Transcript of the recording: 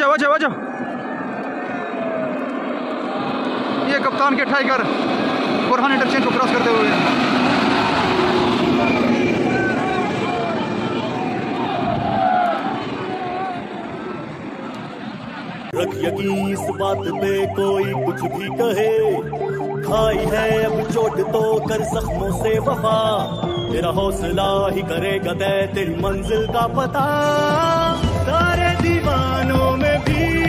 जाओ आ जाओ आ जाओ। ये कप्तान के टाइगर बुरहान इंटरचेंज को क्रॉस करते हुए। रख यकीन इस बात पे कोई कुछ भी कहे, खाई है अब चोट तो कर जख्मों से वफा, तेरा हौसला ही करेगा तय तेरी मंजिल का पता, सारे दीवानों में भी